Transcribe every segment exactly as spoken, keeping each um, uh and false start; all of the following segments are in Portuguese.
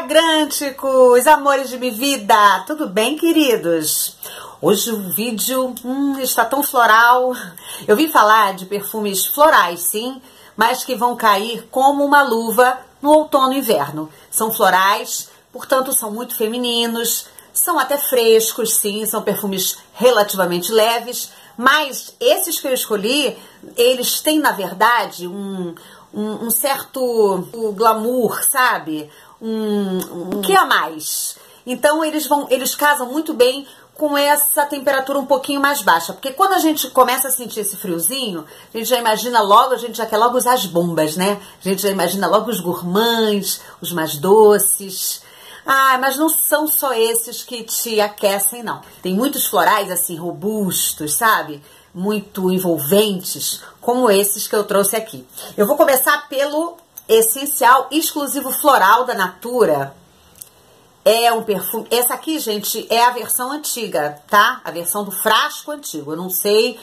fragrânticos, amores de minha vida, tudo bem, queridos? Hoje o vídeo hum, está tão floral. Eu vim falar de perfumes florais, sim, mas que vão cair como uma luva no outono e inverno. São florais, portanto são muito femininos, são até frescos, sim, são perfumes relativamente leves, mas esses que eu escolhi, eles têm, na verdade, um, um, um certo glamour, sabe? Um, um que a mais. Então eles vão, eles casam muito bem com essa temperatura um pouquinho mais baixa, porque quando a gente começa a sentir esse friozinho, a gente já imagina logo, a gente já quer logo usar as bombas, né? A gente já imagina logo os gourmands, os mais doces. Ah, mas não são só esses que te aquecem, não. Tem muitos florais, assim, robustos, sabe? Muito envolventes, como esses que eu trouxe aqui. Eu vou começar pelo essencial exclusivo floral da Natura. É um perfume... Essa aqui, gente, é a versão antiga, tá? A versão do frasco antigo. Eu não sei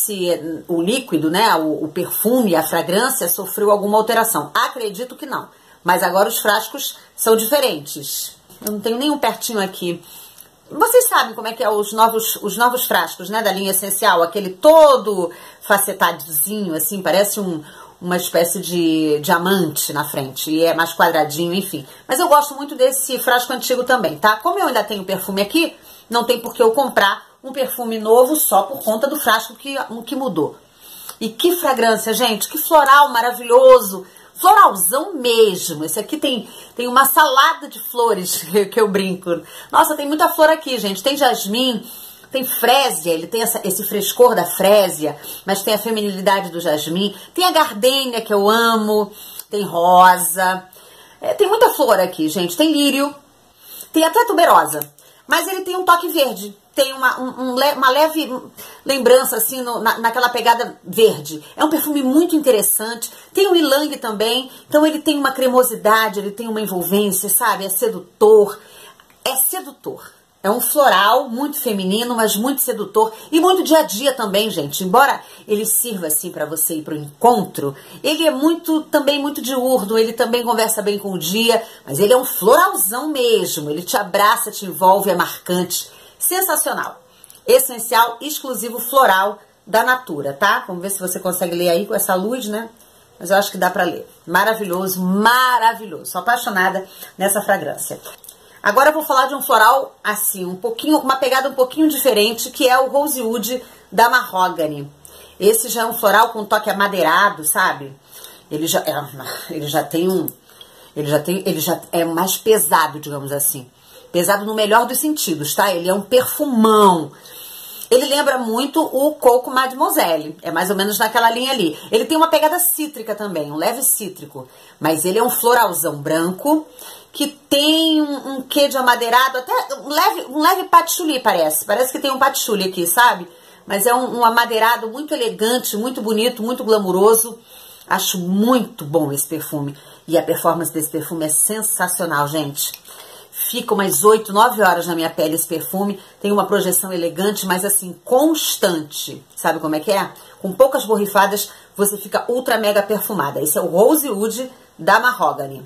se o líquido, né, o, o perfume, a fragrância sofreu alguma alteração. Acredito que não. Mas agora os frascos são diferentes. Eu não tenho nenhum pertinho aqui. Vocês sabem como é que é os novos, os novos frascos, né, da linha essencial. Aquele todo facetadozinho, assim, parece um... uma espécie de diamante na frente, e é mais quadradinho, enfim. Mas eu gosto muito desse frasco antigo também, tá? Como eu ainda tenho perfume aqui, não tem por que eu comprar um perfume novo só por conta do frasco que, que mudou. E que fragrância, gente, que floral maravilhoso, floralzão mesmo. Esse aqui tem, tem uma salada de flores que eu brinco. Nossa, tem muita flor aqui, gente, tem jasmim, tem frésia, ele tem essa, esse frescor da frésia, mas tem a feminilidade do jasmim. Tem a gardênia, que eu amo, tem rosa. É, tem muita flor aqui, gente. Tem lírio, tem até tuberosa. Mas ele tem um toque verde. Tem uma, um, um, uma leve lembrança, assim, no, na, naquela pegada verde. É um perfume muito interessante. Tem o ylang também. Então ele tem uma cremosidade, ele tem uma envolvência, sabe? É sedutor. É sedutor. É um floral muito feminino, mas muito sedutor e muito dia a dia também, gente. Embora ele sirva assim para você ir para o encontro, ele é muito também muito diurno, ele também conversa bem com o dia, mas ele é um floralzão mesmo. Ele te abraça, te envolve, é marcante. Sensacional. Essencial, exclusivo floral da Natura, tá? Vamos ver se você consegue ler aí com essa luz, né? Mas eu acho que dá para ler. Maravilhoso, maravilhoso. Sou apaixonada nessa fragrância. Agora eu vou falar de um floral, assim, um pouquinho, uma pegada um pouquinho diferente, que é o Rosewood da Mahogany. Esse já é um floral com toque amadeirado, sabe? Ele já, é, ele já tem um... Ele já, tem, ele já é mais pesado, digamos assim. Pesado no melhor dos sentidos, tá? Ele é um perfumão. Ele lembra muito o Coco Mademoiselle. É mais ou menos naquela linha ali. Ele tem uma pegada cítrica também, um leve cítrico. Mas ele é um floralzão branco, que tem um, um quê de amadeirado, até um leve, um leve patchouli parece. Parece que tem um patchouli aqui, sabe? Mas é um, um amadeirado muito elegante, muito bonito, muito glamuroso. Acho muito bom esse perfume. E a performance desse perfume é sensacional, gente. Fica umas oito, nove horas na minha pele esse perfume. Tem uma projeção elegante, mas assim, constante. Sabe como é que é? Com poucas borrifadas, você fica ultra mega perfumada. Esse é o Rosewood da Mahogany.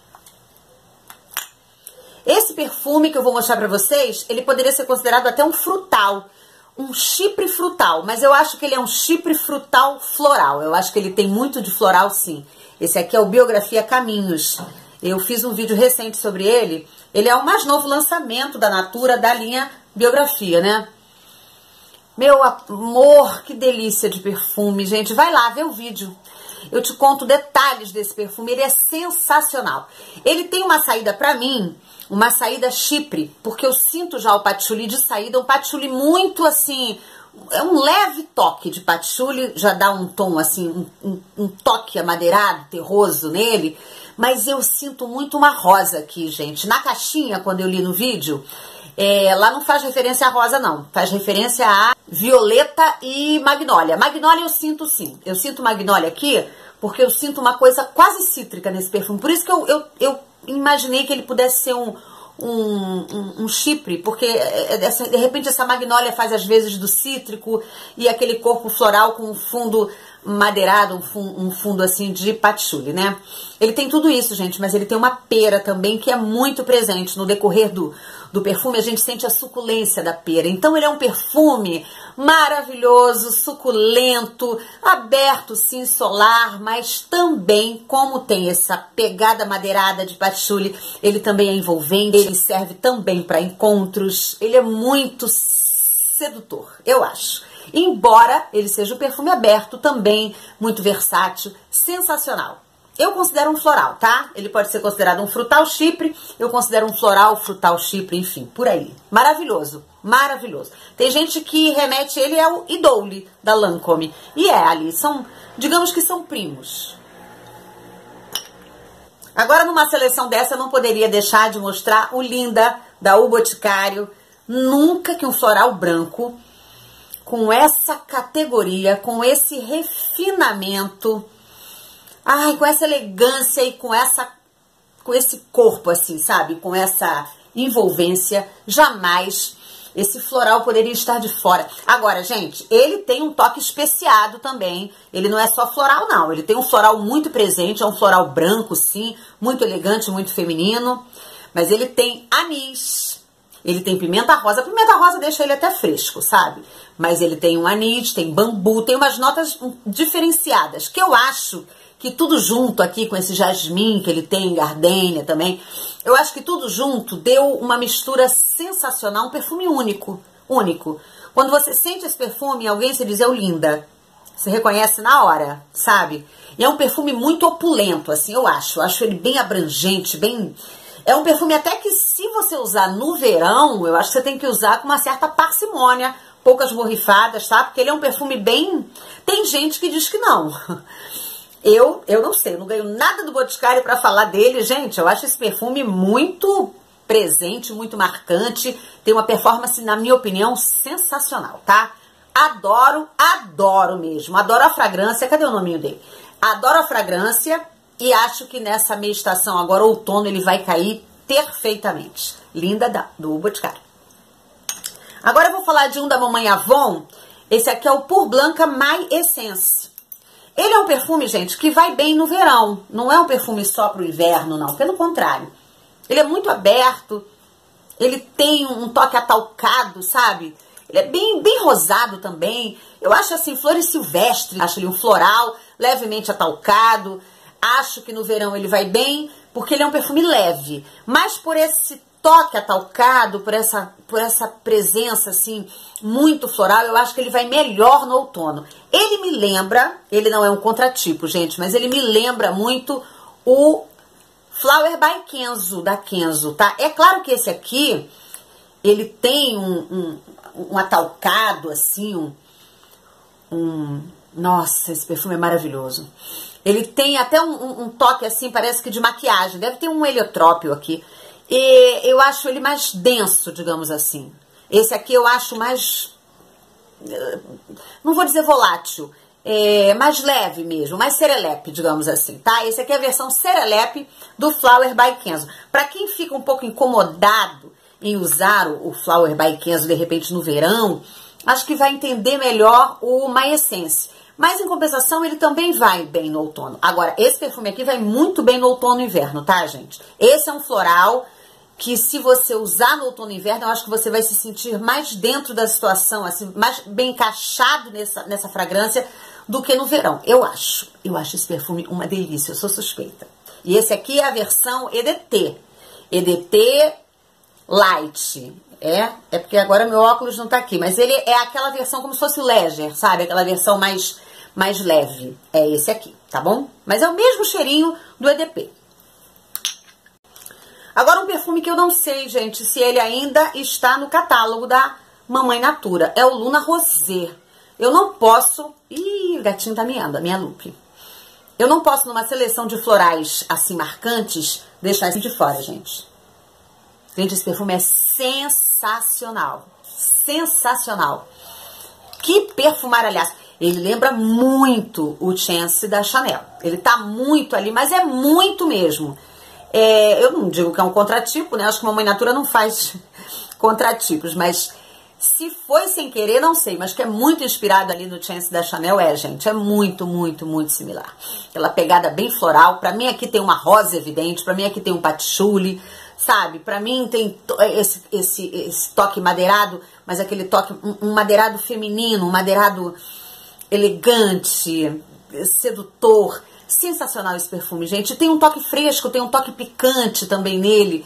Esse perfume que eu vou mostrar pra vocês, ele poderia ser considerado até um frutal, um chipre frutal, mas eu acho que ele é um chipre frutal floral. Eu acho que ele tem muito de floral, sim. Esse aqui é o Biografia Caminhos. Eu fiz um vídeo recente sobre ele. Ele é o mais novo lançamento da Natura, da linha Biografia, né? Meu amor, que delícia de perfume, gente. Vai lá, vê o vídeo. Eu te conto detalhes desse perfume, ele é sensacional. Ele tem uma saída pra mim, uma saída chipre, porque eu sinto já o patchouli de saída, um patchouli muito assim, é um leve toque de patchouli, já dá um tom assim, um, um, um toque amadeirado, terroso nele, mas eu sinto muito uma rosa aqui, gente. Na caixinha, quando eu li no vídeo, é, lá não faz referência a rosa, não. Faz referência a violeta e magnólia. Magnólia eu sinto sim. Eu sinto magnólia aqui porque eu sinto uma coisa quase cítrica nesse perfume. Por isso que eu, eu, eu imaginei que ele pudesse ser um, um, um, um chipre, porque de repente essa magnólia faz às vezes do cítrico e aquele corpo floral com um fundo madeirado, um fundo, um fundo assim de patchouli, né? Ele tem tudo isso, gente, mas ele tem uma pera também que é muito presente. No decorrer do, do perfume, a gente sente a suculência da pera. Então, ele é um perfume maravilhoso, suculento, aberto, sim, solar, mas também, como tem essa pegada madeirada de patchouli, ele também é envolvente, ele serve também para encontros, ele é muito sedutor, eu acho. Embora ele seja um perfume aberto, também muito versátil, sensacional. Eu considero um floral, tá? Ele pode ser considerado um frutal chipre, eu considero um floral, frutal chipre, enfim, por aí. Maravilhoso, maravilhoso. Tem gente que remete ele ao Idole da Lancôme. E é ali, são, digamos que são primos. Agora, numa seleção dessa, eu não poderia deixar de mostrar o Linda da O Boticário. Nunca que um floral branco com essa categoria, com esse refinamento, ai, com essa elegância e com essa, com esse corpo assim, sabe? Com essa envolvência, jamais esse floral poderia estar de fora. Agora, gente, ele tem um toque especiado também. Ele não é só floral, não. Ele tem um floral muito presente, é um floral branco, sim, muito elegante, muito feminino. Mas ele tem anis. Ele tem pimenta rosa. A pimenta rosa deixa ele até fresco, sabe? Mas ele tem um anis, tem bambu, tem umas notas diferenciadas. Que eu acho que tudo junto aqui, com esse jasmim que ele tem, gardênia também, eu acho que tudo junto deu uma mistura sensacional, um perfume único, único. Quando você sente esse perfume, alguém se diz, é o Linda. Você reconhece na hora, sabe? E é um perfume muito opulento, assim, eu acho. Eu acho ele bem abrangente, bem... É um perfume até que se você usar no verão, eu acho que você tem que usar com uma certa parcimônia, poucas borrifadas, tá? Porque ele é um perfume bem... Tem gente que diz que não. Eu, eu não sei, eu não ganho nada do Boticário pra falar dele, gente. Eu acho esse perfume muito presente, muito marcante. Tem uma performance, na minha opinião, sensacional, tá? Adoro, adoro mesmo. Adoro a fragrância. Cadê o nominho dele? Adoro a fragrância. E acho que nessa meia estação, agora outono, ele vai cair perfeitamente. Linda da, do Boticário. Agora eu vou falar de um da Mamãe Avon. Esse aqui é o Pour Blanca My Essence. Ele é um perfume, gente, que vai bem no verão. Não é um perfume só pro inverno, não. Pelo contrário. Ele é muito aberto. Ele tem um toque atalcado, sabe? Ele é bem, bem rosado também. Eu acho assim, flores silvestres. Acho ele um floral, levemente atalcado. Acho que no verão ele vai bem, porque ele é um perfume leve. Mas por esse toque atalcado, por essa, por essa presença, assim, muito floral, eu acho que ele vai melhor no outono. Ele me lembra, ele não é um contratipo, gente, mas ele me lembra muito o Flower by Kenzo, da Kenzo, tá? É claro que esse aqui, ele tem um, um, um atalcado, assim, um, um... Nossa, esse perfume é maravilhoso. Ele tem até um, um, um toque assim, parece que de maquiagem. Deve ter um heliotrópio aqui. E eu acho ele mais denso, digamos assim. Esse aqui eu acho mais... Não vou dizer volátil. É, mais leve mesmo, mais serelepe, digamos assim, tá? Esse aqui é a versão serelepe do Flower by Kenzo. Pra quem fica um pouco incomodado em usar o, o Flower by Kenzo, de repente, no verão, acho que vai entender melhor o My Essence. Mas, em compensação, ele também vai bem no outono. Agora, esse perfume aqui vai muito bem no outono e inverno, tá, gente? Esse é um floral que, se você usar no outono e inverno, eu acho que você vai se sentir mais dentro da situação, assim, mais bem encaixado nessa, nessa fragrância do que no verão. Eu acho. Eu acho esse perfume uma delícia, eu sou suspeita. E esse aqui é a versão E D T. E D T Light. É, é porque agora meu óculos não tá aqui, mas ele é aquela versão como se fosse o Leger, sabe? Aquela versão mais... mais leve, é esse aqui, tá bom? Mas é o mesmo cheirinho do E D P. Agora um perfume que eu não sei, gente, se ele ainda está no catálogo da Mamãe Natura. É o Luna Rosé. Eu não posso... Ih, o gatinho tá miando, a minha Lupe. Eu não posso, numa seleção de florais assim marcantes, deixar esse de fora, gente. Gente, esse perfume é sensacional. Sensacional. Que perfumar, aliás. Ele lembra muito o Chance da Chanel. Ele tá muito ali, mas é muito mesmo. É, eu não digo que é um contratipo, né? Acho que a Mamãe Natura não faz contratipos, mas Se foi sem querer, não sei, mas que é muito inspirado ali no Chance da Chanel, é, gente, é muito, muito, muito similar. Aquela pegada bem floral, pra mim aqui tem uma rosa evidente, pra mim aqui tem um patchouli, sabe? Pra mim tem esse, esse, esse toque madeirado, mas aquele toque, um, um madeirado feminino, um madeirado elegante, sedutor. Sensacional esse perfume, gente. Tem um toque fresco, tem um toque picante também nele.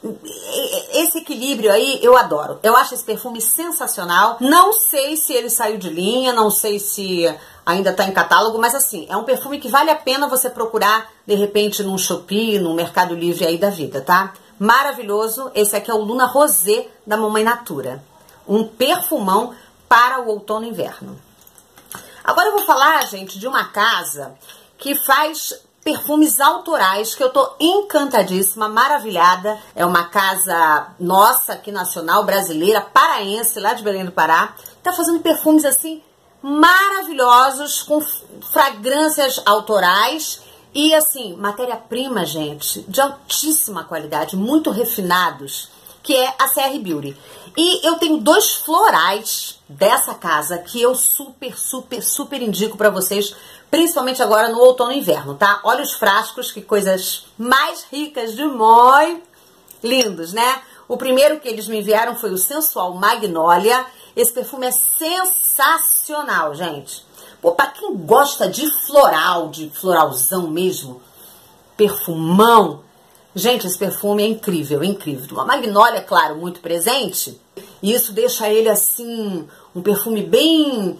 Esse equilíbrio aí eu adoro. Eu acho esse perfume sensacional. Não sei se ele saiu de linha, não sei se ainda tá em catálogo, mas assim, é um perfume que vale a pena você procurar de repente num Shopee, num Mercado Livre aí da vida, tá? Maravilhoso. Esse aqui é o Luna Rosé da Mamãe Natura. Um perfumão para o outono e inverno. Agora eu vou falar, gente, de uma casa que faz perfumes autorais, que eu tô encantadíssima, maravilhada. É uma casa nossa aqui, nacional, brasileira, paraense, lá de Belém do Pará. Tá fazendo perfumes assim maravilhosos, com fragrâncias autorais e assim, matéria-prima, gente, de altíssima qualidade, muito refinados, que é a C R Beauty. E eu tenho dois florais dessa casa que eu super, super, super indico pra vocês, principalmente agora no outono e inverno, tá? Olha os frascos, que coisas mais ricas demais, lindos, né? O primeiro que eles me enviaram foi o Sensual Magnolia. Esse perfume é sensacional, gente. Pô, pra quem gosta de floral, de floralzão mesmo, perfumão, gente, esse perfume é incrível, é incrível. Uma magnólia, claro, muito presente. E isso deixa ele, assim, um perfume bem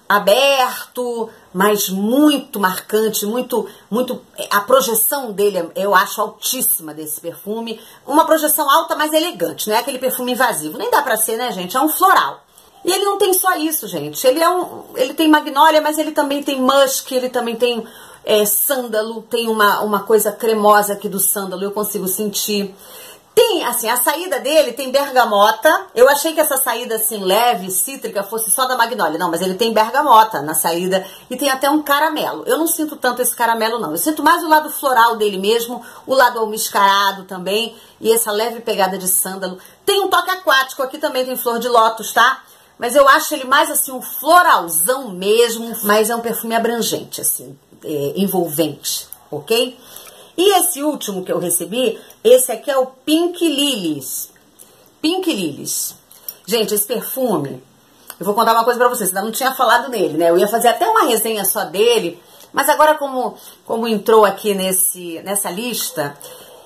aberto, mas muito marcante, muito, muito... A projeção dele, eu acho, altíssima desse perfume. Uma projeção alta, mas elegante, não é aquele perfume invasivo. Nem dá pra ser, né, gente? É um floral. E ele não tem só isso, gente. Ele, é um, ele tem magnólia, mas ele também tem musk, ele também tem... É, sândalo, tem uma, uma coisa cremosa aqui do sândalo, eu consigo sentir. Tem, assim, a saída dele tem bergamota. Eu achei que essa saída, assim, leve, cítrica, fosse só da magnólia. Não, mas ele tem bergamota na saída e tem até um caramelo. Eu não sinto tanto esse caramelo, não. Eu sinto mais o lado floral dele mesmo, o lado almiscarado também e essa leve pegada de sândalo. Tem um toque aquático, aqui também tem flor de lótus, tá? Mas eu acho ele mais, assim, um floralzão mesmo, mas é um perfume abrangente, assim. É, envolvente, ok? E esse último que eu recebi, esse aqui é o Pink Lilies. Pink Lilies. Gente, esse perfume, eu vou contar uma coisa pra vocês, ainda não tinha falado nele, né? Eu ia fazer até uma resenha só dele, mas agora como, como entrou aqui nesse, nessa lista,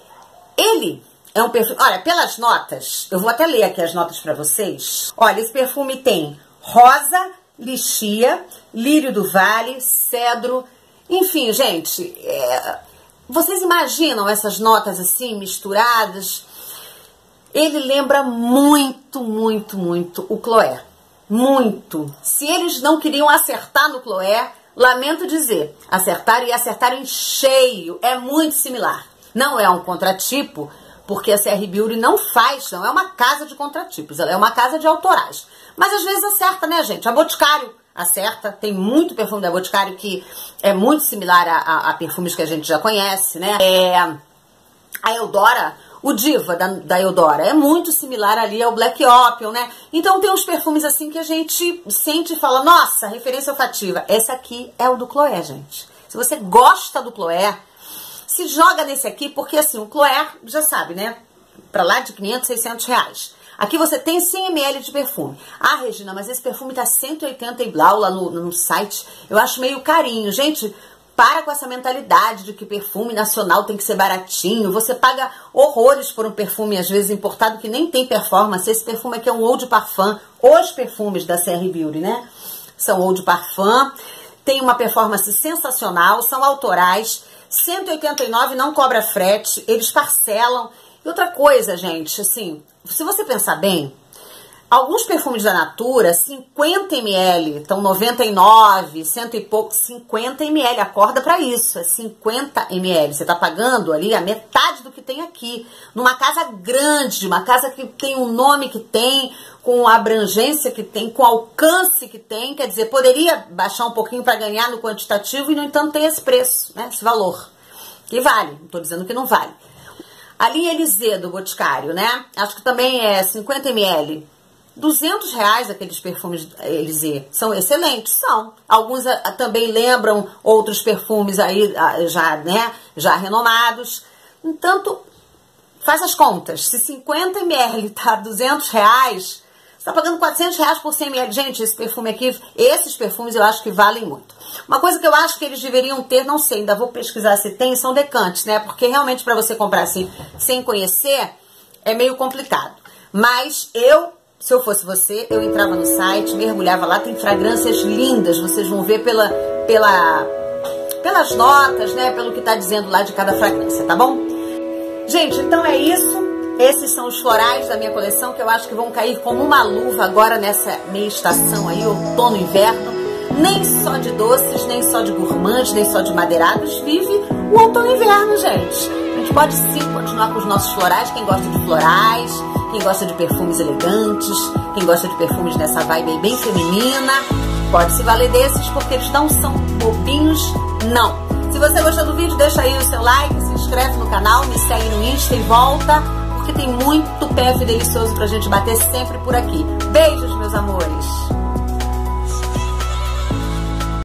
ele é um perfume... Olha, pelas notas, eu vou até ler aqui as notas pra vocês. Olha, esse perfume tem rosa, lixia, lírio do vale, cedro... Enfim, gente, é, vocês imaginam essas notas assim, misturadas? Ele lembra muito, muito, muito o Chloé. Muito. Se eles não queriam acertar no Chloé, lamento dizer, acertaram e acertaram em cheio. É muito similar. Não é um contratipo, porque a C R Beauty não faz, não é uma casa de contratipos, ela é uma casa de autorais. Mas às vezes acerta, né, gente? A Boticário acerta, tem muito perfume da Boticário que é muito similar a, a, a perfumes que a gente já conhece, né? É, a Eudora, o Diva da, da Eudora, é muito similar ali ao Black Opium, né? Então tem uns perfumes assim que a gente sente e fala, nossa, referência olfativa. Esse aqui é o do Chloé, gente. Se você gosta do Chloé, se joga nesse aqui, porque assim, o Chloé, já sabe, né? Pra lá de quinhentos, seiscentos reais. Aqui você tem cem mililitros de perfume. Ah, Regina, mas esse perfume tá cento e oitenta e blau lá no, no site. Eu acho meio carinho. Gente, para com essa mentalidade de que perfume nacional tem que ser baratinho. Você paga horrores por um perfume, às vezes, importado, que nem tem performance. Esse perfume aqui é um Eau de Parfum. Os perfumes da C R Beauty, né? São Eau de Parfum. Tem uma performance sensacional, são autorais. cento e oitenta e nove reais, não cobra frete. Eles parcelam. E outra coisa, gente, assim, se você pensar bem, alguns perfumes da Natura, cinquenta mililitros, estão noventa e nove, cento e pouco, cinquenta mililitros, acorda pra isso, é cinquenta mililitros, você tá pagando ali a metade do que tem aqui, numa casa grande, uma casa que tem o nome que tem, com a abrangência que tem, com o alcance que tem, quer dizer, poderia baixar um pouquinho para ganhar no quantitativo e, no entanto, tem esse preço, né, esse valor, que vale, não tô dizendo que não vale. A linha Elisée do Boticário, né? Acho que também é cinquenta mililitros. duzentos reais aqueles perfumes Elysée. São excelentes, são. Alguns a, a, também lembram outros perfumes aí a, já, né, já renomados. Entanto, faz as contas. Se cinquenta mililitros tá duzentos reais, você tá pagando quatrocentos reais por cem mililitros. Gente, esse perfume aqui, esses perfumes eu acho que valem muito. Uma coisa que eu acho que eles deveriam ter, não sei, ainda vou pesquisar se tem, são decantes, né? Porque realmente para você comprar assim, sem conhecer, é meio complicado. Mas eu, se eu fosse você, eu entrava no site, mergulhava lá, tem fragrâncias lindas, vocês vão ver pela, pela, pelas notas, né? Pelo que tá dizendo lá de cada fragrância, tá bom? Gente, então é isso. Esses são os florais da minha coleção que eu acho que vão cair como uma luva agora nessa meia estação aí, outono e inverno. Nem só de doces, nem só de gourmands, nem só de madeirados vive o outono e inverno, gente. A gente pode sim continuar com os nossos florais, quem gosta de florais, quem gosta de perfumes elegantes, quem gosta de perfumes nessa vibe aí bem feminina, pode se valer desses porque eles não são bobinhos, não. Se você gostou do vídeo, deixa aí o seu like, se inscreve no canal, me segue no Insta e volta, porque tem muito P F delicioso pra gente bater sempre por aqui. Beijos, meus amores!